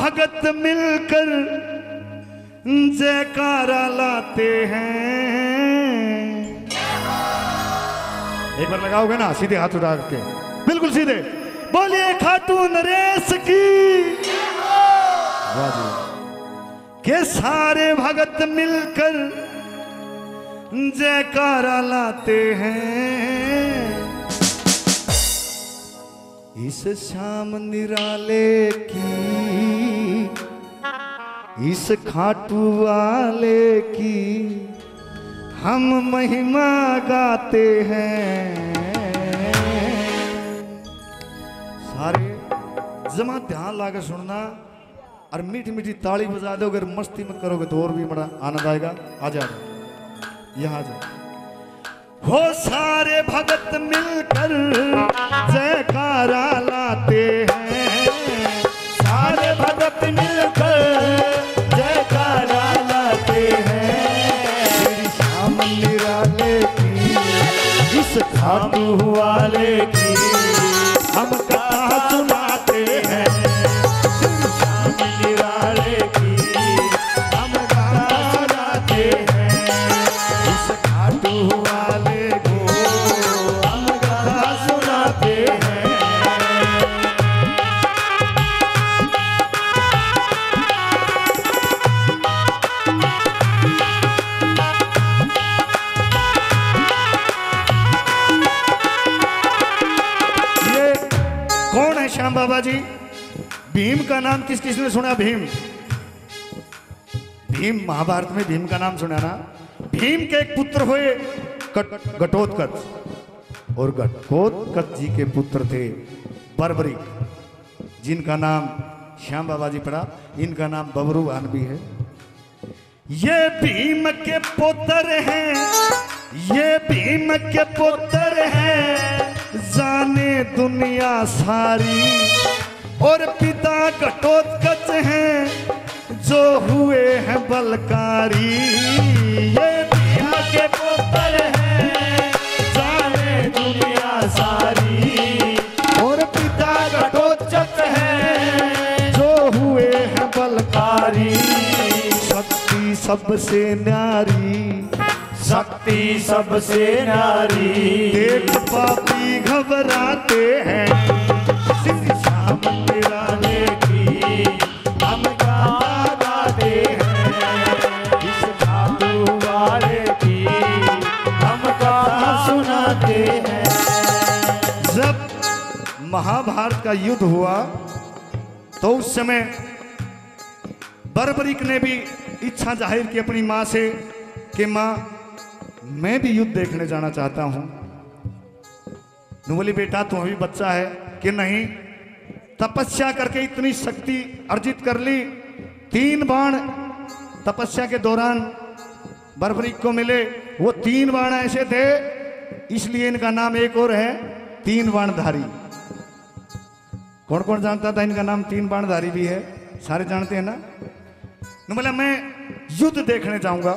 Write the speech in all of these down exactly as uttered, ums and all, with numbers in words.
भगत मिलकर जयकारा लाते हैं। एक बार लगाओगे ना सीधे हाथ उठा के, बिल्कुल सीधे बोलिए खाटू नरेश की के सारे भगत मिलकर जयकारा लाते हैं। इस शाम निराले की, इस खाटू वाले की हम महिमा गाते हैं। सारे जमा ध्यान लाकर सुनना और मीठी मीठी ताली बजा दो। अगर मस्ती मत करोगे तो और भी बड़ा आनंद आएगा। आ जाओ यहाँ जाओ। हो सारे भगत मिलकर जयकारा लाते हैं। सारे भगत मिलकर जयकारा लाते हैं। तेरी शाम निराले की, इस खाटू वाले की हम कथा सुनाते हैं। तेरी शाम निराले की हम गाना गाते हैं। इस खाटू वाले को हम गाना सुनाते हैं। कौन है श्याम बाबा जी? भीम का नाम किस किसने सुना? भीम भीम महाभारत में भीम का नाम सुना ना। भीम के एक पुत्र हुए घटोत्कच, और घटोत्कच जी के पुत्र थे बर्बरिक, जिनका नाम श्याम बाबा जी पड़ा। इनका नाम बबरूवान भी है। ये भीम के पुत्र हैं, ये भीम के पुत्र हैं, जाने दुनिया सारी। और पिता घटोत्कच हैं जो हुए हैं बलकारी। ये भीम के पुत्र हैं, जाने दुनिया सारी। और पिता घटोत्कच हैं जो हुए हैं बलकारी। शक्ति सबसे न्यारी, शक्ति सबसे नारी। देख पापी घबराते हैं। शाम निराले की हम गाना गाते हैं। इस खाटू वाले की हम गाना सुनाते हैं। जब महाभारत का युद्ध हुआ तो उस समय बर्बरिक ने भी इच्छा जाहिर की अपनी माँ से कि माँ मैं भी युद्ध देखने जाना चाहता हूं। न बोली बेटा तू अभी बच्चा है कि नहीं, तपस्या करके इतनी शक्ति अर्जित कर ली। तीन बाण तपस्या के दौरान बर्बरिक को मिले। वो तीन बाण ऐसे थे इसलिए इनका नाम एक और है, तीन बाणधारी। कौन कौन जानता था इनका नाम तीन बाणधारी भी है? सारे जानते हैं ना। न बोला मैं युद्ध देखने जाऊंगा।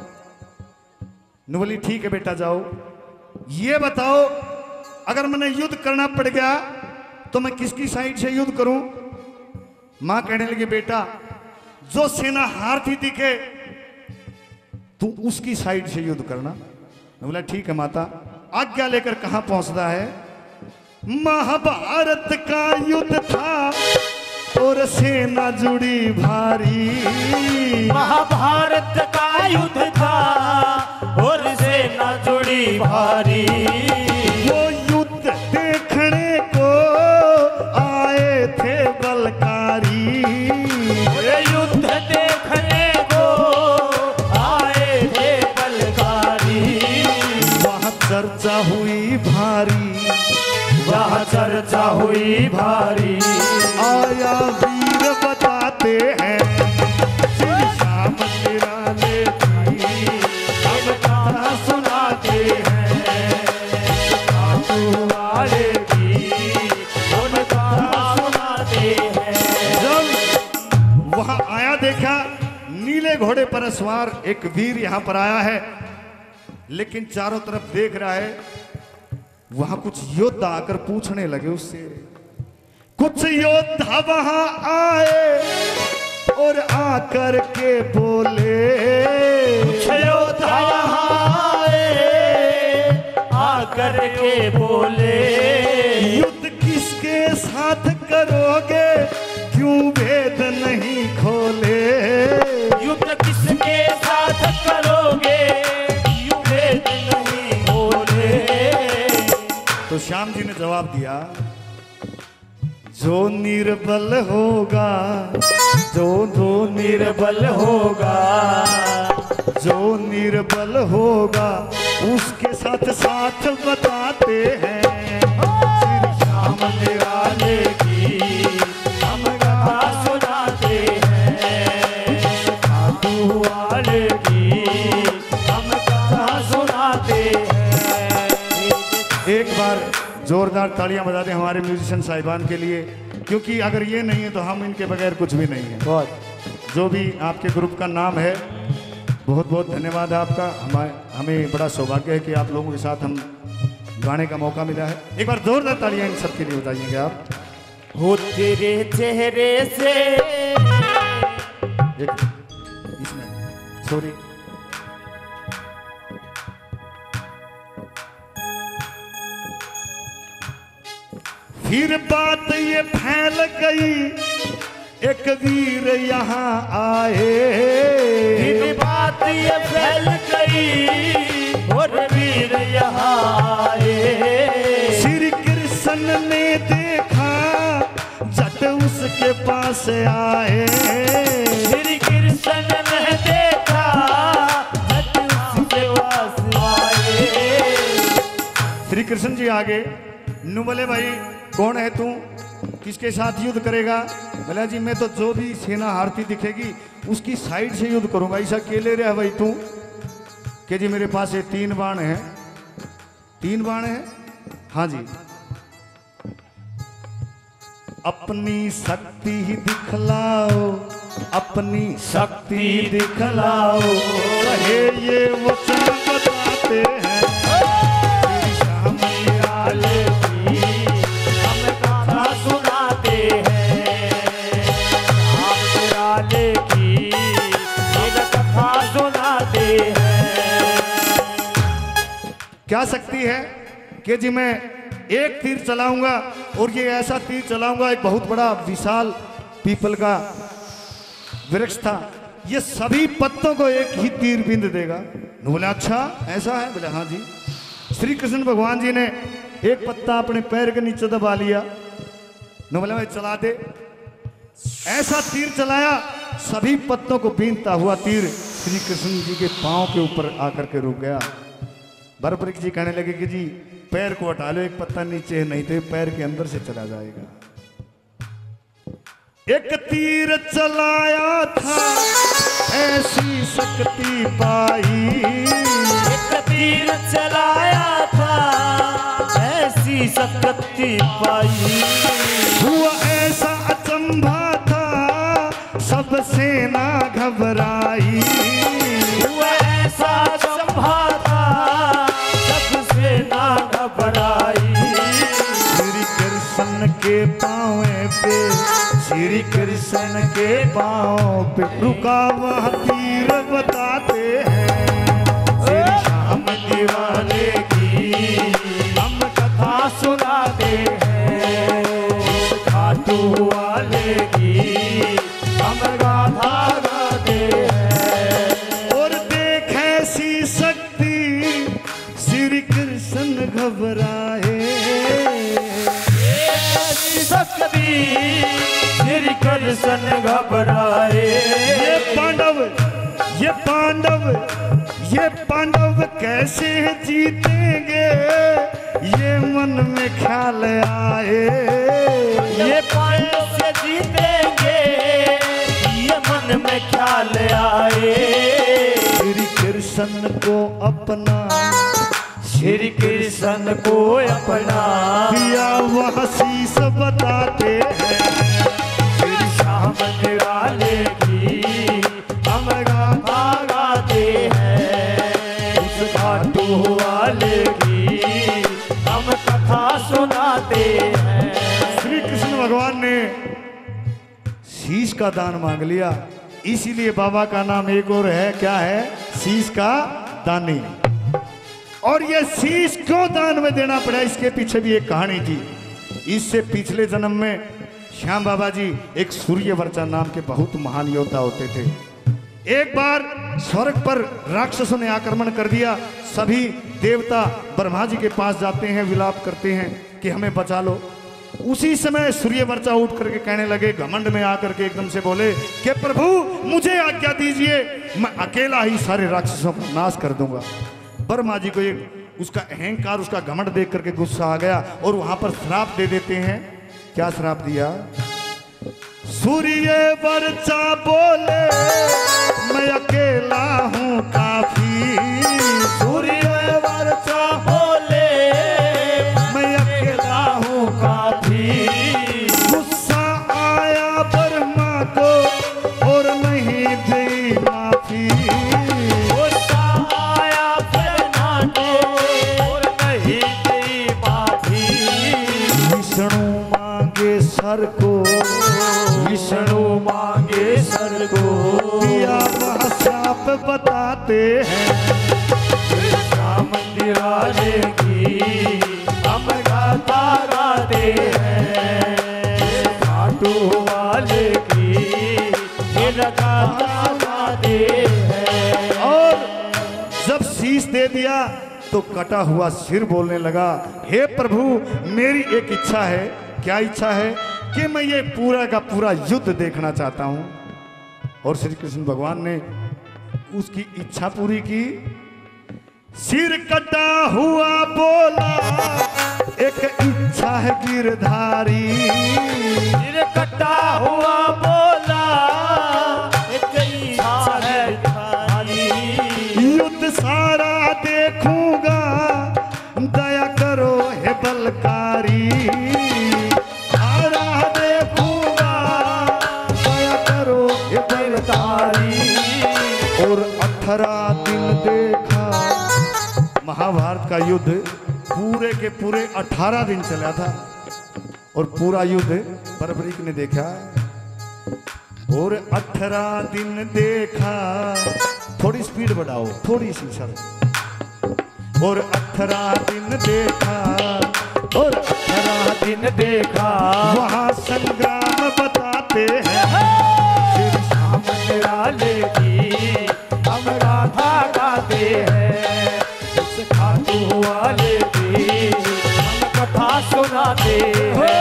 न बोली ठीक है बेटा जाओ। ये बताओ अगर मैंने युद्ध करना पड़ गया तो मैं किसकी साइड से युद्ध करूं? मां कहने लगी बेटा जो सेना हारती दिखे तू उसकी साइड से युद्ध करना। मैं बोला ठीक है माता। आज्ञा लेकर कहां पहुंचता है? महाभारत का युद्ध था और सेना जुड़ी भारी। महाभारत का युद्ध था और सेना जुड़ी भारी। वो युद्ध देखने को आए थे बलकारी। ये युद्ध देखने को आए थे बलकारी। वहाँ चर्चा हुई भारी, वहाँ चर्चा हुई भारी। आया वीर बताते हैं श्री श्याम निराले की हम गाना सुनाते हैं। खाटू वाले की हम गाना सुनाते हैं। जब वहां आया देखा नीले घोड़े पर सवार एक वीर यहां पर आया है, लेकिन चारों तरफ देख रहा है। वहां कुछ योद्धा आकर पूछने लगे उससे। कुछ योद्धा वहां आए आकर के बोले योद्धा यहाँ आकर के बोले युद्ध किसके साथ करोगे क्यों भेद नहीं खोले। युद्ध किसके साथ करोगे क्यों भेद नहीं खोले। तो श्याम जी ने जवाब दिया, जो निर्बल होगा, जो जो निर्बल होगा, जो निर्बल होगा उसके साथ साथ बताते हैं। श्री श्याम निराले की हम कथा सुनाते हैं। साधु वाले की हम कथा सुनाते हैं। एक बार जोरदार तालियां बजा दें हमारे म्यूजिशियन साहिबान के लिए, क्योंकि अगर ये नहीं है तो हम इनके बगैर कुछ भी नहीं है। बहुत जो भी आपके ग्रुप का नाम है, बहुत बहुत धन्यवाद आपका। हमें हमें बड़ा सौभाग्य है कि आप लोगों के साथ हम गाने का मौका मिला है। एक बार जोरदार तालियां इन सब के लिए बताइएंगे आप। हो तेरे चेहरे से एक इसमें सॉरी फिर बात ये फैल गई, एक वीर यहाँ आए। फिर बात ये फैल गई और वीर यहाँ आए। श्री कृष्ण ने देखा जट उसके पास आए। श्री कृष्ण ने देखा जट उसके पास आए। श्री कृष्ण जी आगे नु बोले, भाई कौन है तू, किसके साथ युद्ध करेगा। बोला जी मैं तो जो भी सेना हारती दिखेगी उसकी साइड से युद्ध करूंगा, ऐसा अकेले रहे भाई तू। कि जी मेरे पास ये तीन बाण हैं। तीन बाण हैं? हाँ जी। अपनी शक्ति ही दिखलाओ, अपनी शक्ति दिखलाओ, रहे ये वचन बताते हैं। श्री श्याम निराले हम कथा सुनाते हैं। श्याम निराले की हम कथा सुनाते हैं। क्या शक्ति है कि जी मैं एक तीर चलाऊंगा और ये ऐसा तीर चलाऊंगा, एक बहुत बड़ा विशाल पीपल का वृक्ष था, ये सभी पत्तों को एक ही तीर बिंद देगा। बोले अच्छा ऐसा है? बोले हाँ जी। श्री कृष्ण भगवान जी ने एक पत्ता अपने पैर के नीचे दबा लिया, न बोले भाई चला दे। ऐसा तीर चलाया, सभी पत्तों को बीनता हुआ तीर श्री कृष्ण जी के पांव के ऊपर आकर के रुक गया। बर्फरीक जी कहने लगे कि जी पैर को हटा लो, एक पत्ता नीचे है, नहीं तो पैर के अंदर से चला जाएगा। एक तीर चलाया था ऐसी शक्ति पाई। एक तीर चलाया था ऐसी शक्ति पाई। हुआ ऐसा अचंभा था सब सेना घबराई। हुआ ऐसा अचंभा था सब सेना घबराई। श्री कृष्ण के पाँव पे, श्री कृष्ण के पाँव पे रुका वह तीर बताते हैं। श्री श्याम दीवाने की हम कथा सुनाते हैं। खाटू वाले की हम गाथा गाते हैं। और देख ऐसी शक्ति श्री कृष्ण घबराए। ऐसी शक्ति श्री कृष्ण घबराए। ये पांडव ये पांडव ये पांडव कैसे जीतेंगे, ये मन में ख्याल आए। ये पांडव से जीतेंगे ये मन में ख्याल आए। श्री कृष्ण को अपना, श्री कृष्ण को अपना दिया वह शीश बताते हैं। श्री श्याम निराले की हम गाथा गाते हैं। उस खाटू वाले की हम कथा सुनाते हैं। श्री कृष्ण भगवान ने शीश का दान मांग लिया इसीलिए बाबा का नाम एक और है, क्या है? शीश का दानी। और ये शीश क्यों दान में देना पड़ा, इसके पीछे भी एक कहानी थी। इससे पिछले जन्म में श्याम बाबा जी एक सूर्यवर्चा नाम के बहुत महान योद्धा होते थे। एक बार स्वर्ग पर राक्षसों ने आक्रमण कर दिया। सभी देवता ब्रह्मा जी के पास जाते हैं, विलाप करते हैं कि हमें बचा लो। उसी समय सूर्यवर्चा उठ करके कहने लगे, घमंड में आकर के एकदम से बोले कि प्रभु मुझे आज्ञा दीजिए, मैं अकेला ही सारे राक्षसों का नाश कर दूंगा। ब्रह्मा जी को एक उसका अहंकार, उसका घमंड देख करके गुस्सा आ गया और वहां पर श्राप दे देते हैं। क्या श्राप दिया? सूर्यवर्चा बोले मैं अकेला हूँ काफी। सूर्यवर्चा बोले मैं अकेला हूँ काफी। गुस्सा आया ब्रह्मा को और नहीं दी माफी। गुस्सा आया ब्रह्मा को और नहीं दी माफी। विष्णु मांगे सर को, विष्णु मांगे सर को, दिया वह श्राप बताते हैं। मंदिर वाले की हम गाता गाते हैं। खाटू वाले की फिर गाता गाते हैं। और जब शीश दे दिया तो कटा हुआ सिर बोलने लगा, हे प्रभु मेरी एक इच्छा है। क्या इच्छा है? कि मैं ये पूरा का पूरा युद्ध देखना चाहता हूं। और श्री कृष्ण भगवान ने उसकी इच्छा पूरी की। सिर कटा हुआ बोला एक इच्छा है गिरधारी। सिर कटा हुआ बोला एक इच्छा है गिरधारी। युद्ध सारा देखूंगा दया करो हे बलकारी। सारा देखूंगा दया करो हे बलकारी। और अठारह दिन देखा। महाभारत का युद्ध पूरे के पूरे अठारह दिन चला था और पूरा युद्ध बर्बरीक ने देखा। और अठारह दिन देखा। थोड़ी स्पीड बढ़ाओ, थोड़ी सी सर। और अठारह दिन देखा। और अठारह दिन देखा। वहाँ संग्राम बताते हैं। फिर सामने वाले की हम गाथा गाते हैं। उस खाटू वाले की हम कथा सुनाते हैं।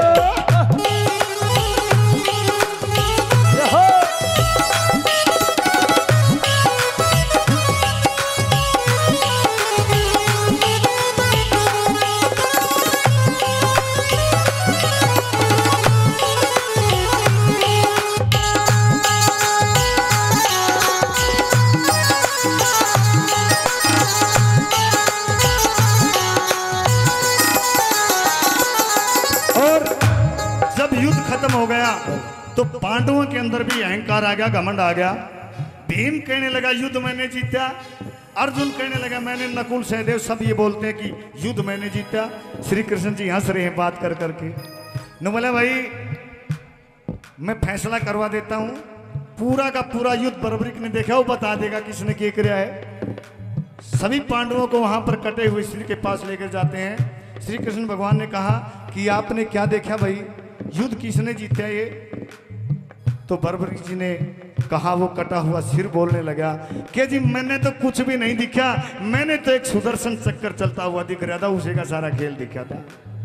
हो गया तो पांडवों के अंदर भी अहंकार आ गया, घमंड आ गया। भीम कहने लगा युद्ध मैंने जीता। अर्जुन कहने लगा मैंने, नकुल सहदेव सब ये बोलते हैं कि युद्ध मैंने जीता। श्री कृष्ण जी हंस रहे हैं बात कर करके। न बोला भाई मैं फैसला करवा देता हूं, पूरा का पूरा युद्ध बर्बरीक ने देखा, वो बता देगा किसने क्या किया है। सभी पांडवों को वहां पर कटे हुए श्री के पास लेकर जाते हैं। श्री कृष्ण भगवान ने कहा कि आपने क्या देखा भाई, युद्ध किसने जीता ये? तो बर्बरीक जी ने कहा, वो कटा हुआ सिर बोलने लगा कि जी मैंने तो कुछ भी नहीं दिखा, मैंने तो एक सुदर्शन चक्कर चलता हुआ दिख रहा था, उसी का सारा खेल दिखा था।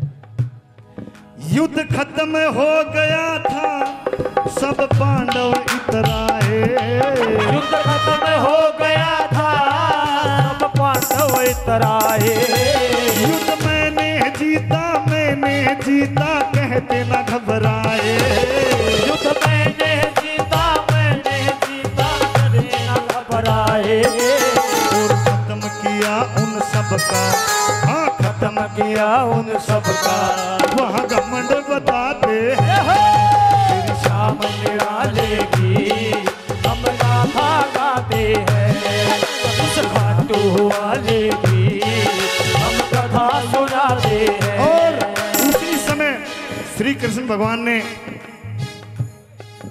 युद्ध खत्म हो गया था, सब पांडव इतराए। युद्ध खत्म हो गया था, सब पांडव इतराए। युद्ध मैंने जीता, मैंने जीता कहते न घबराए। युद्ध मैंने जीता, मैंने जीता कहते न घबराए। और खत्म किया उन सबका, हाँ खत्म किया उन सबका, वहाँ घमंड बताते हैं। तेरी शाम निराले की हम गाथा गाते हैं। उस खाटू वाले की हम कथा सुनाते हैं। और उसी समय श्री कृष्ण भगवान ने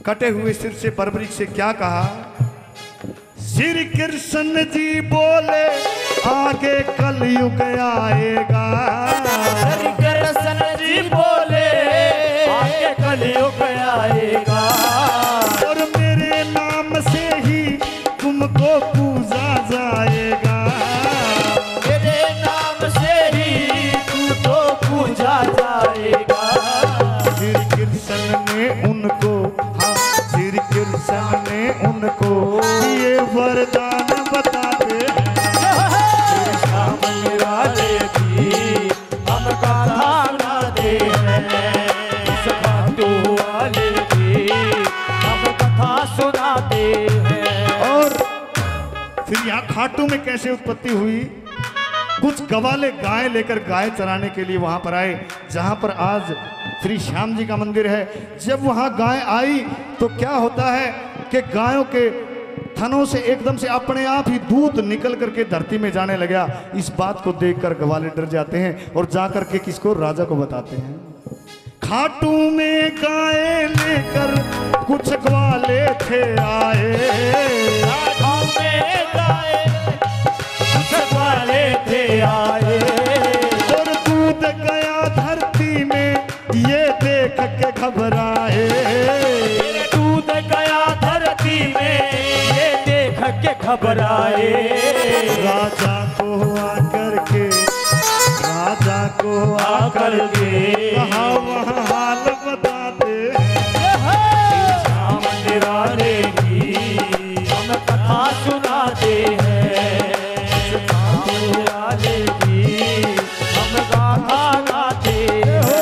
कटे हुए सिर से परवरिश से क्या कहा? श्री कृष्ण जी बोले आगे कलयुग आएगा। श्री कृष्ण जी बोले आगे कलयुग आएगा। और मेरे नाम से ही तुमको पूजा जाएगा। मेरे नाम से ही तुमको पूजा जाएगा। श्री कृष्ण ने उनको, हाँ श्री कृष्ण ने उनको ये वरदान बताते हैं। श्याम निराले की हम कथा सुनाते हैं। इस खाटू वाले की हम कथा सुनाते हैं। और फिर यहाँ खाटू में कैसे उत्पत्ति हुई? कुछ गवाले गाय लेकर गाय चराने के लिए वहां पर आए, जहां पर आज श्री श्याम जी का मंदिर है। जब वहां गाय आई तो क्या होता है कि गायों के थनों से एकदम से अपने आप ही दूध निकल करके धरती में जाने लगा। इस बात को देखकर गवाले डर जाते हैं और जाकर के किसको, राजा को बताते हैं। खाटू में गाय लेकर कुछ ग्वाले थे आए। खाटू में गाय कुछ ग्वाले थे आए। और दूध गया धरती में ये देख के घबराए। दूध गया धरती में ये देख के घबराए। राजा को आकर के, राजा को आकर के कहा वहाँ हाल बताते हैं। श्याम निराले की हम कथा सुनाते हैं। श्याम निराले की हम गाथा गाते हैं।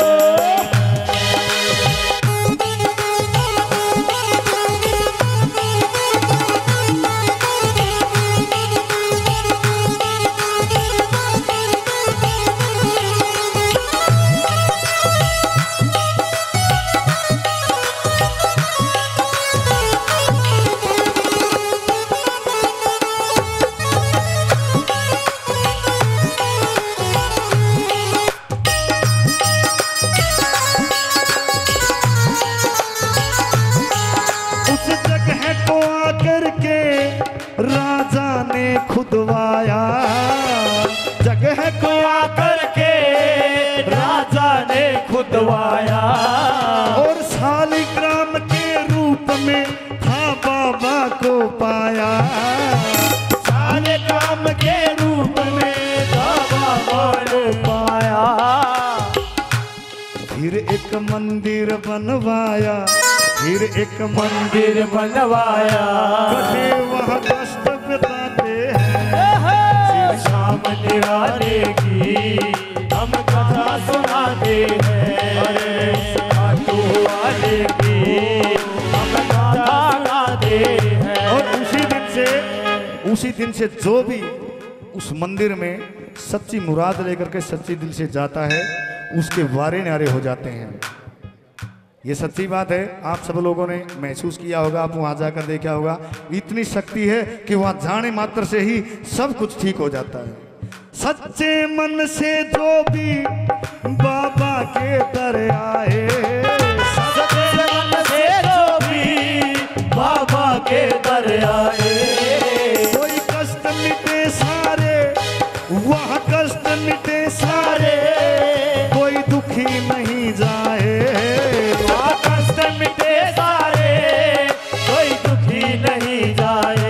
राजा ने खुदवाया। जगह को आकर के राजा ने खुदवाया। और शालिग्राम के रूप में था बाबा को पाया। शालिग्राम के रूप में था बाबा को पाया। फिर एक मंदिर बनवाया, फिर एक मंदिर बनवाया। कटे वहाँ कष्ट बिताते हैं। श्याम निराले की हम कथा सुनाते हैं। खाटू वाले की हम कथा गाते हैं। और उसी दिन से, उसी दिन से जो भी उस मंदिर में सच्ची मुराद लेकर के सच्ची दिल से जाता है उसके वारे न्यारे हो जाते हैं। ये सच्ची बात है, आप सब लोगों ने महसूस किया होगा, आप वहां जाकर देखा होगा। इतनी शक्ति है कि वहां जाने मात्र से ही सब कुछ ठीक हो जाता है। सच्चे मन से जो भी बाबा के दर आए। सच्चे मन से जो भी बाबा के दर आए। कोई कष्ट मिटे सारे, वहाँ कष्ट मिटे सारे, कोई दुखी नहीं जाए। कष्ट मिटे सारे, कोई दुखी नहीं जाए।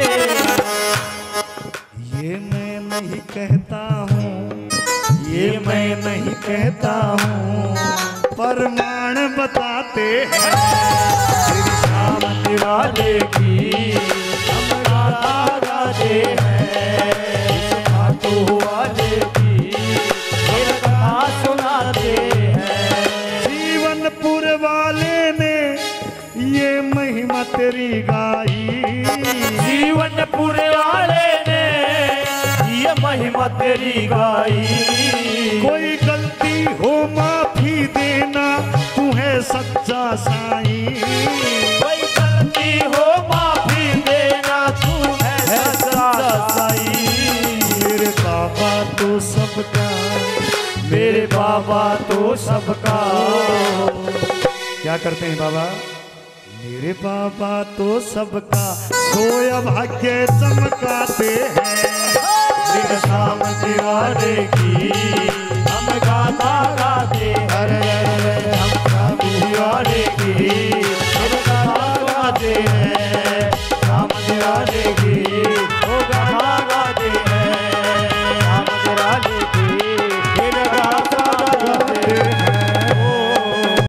ये मैं नहीं कहता हूँ, ये मैं नहीं कहता हूँ, प्रमाण बताते हैं। श्री श्याम निराले की हम गाथा गाते हैं। खाटू वाले की हम कथा सुनाते हैं। जीवनपुर वाले ने ये महिमा तेरी गाई। जीवनपुर वाले ने ये महिमा तेरी गाई। कोई गलती हो माफी देना, तू है सच्चा साईं। कोई गलती हो माफी देना, तू है सच्चा साईं। मेरे बाबा तो सबका, मेरे बाबा तो सबका। क्या करते हैं बाबा? मेरे बाबा तो सबका सोया भाग्य चमकाते हैं। दिन शाम दीवाने की